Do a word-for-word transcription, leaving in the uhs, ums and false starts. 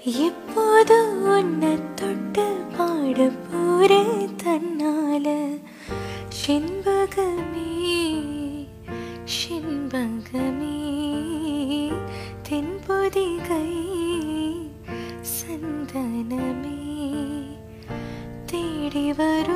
எப்போது உன்னை தொட்டு பாட போரே தன்னால செண்பகமே செண்பகமே தென்பொதிகை சந்தனமே தேடி வரும்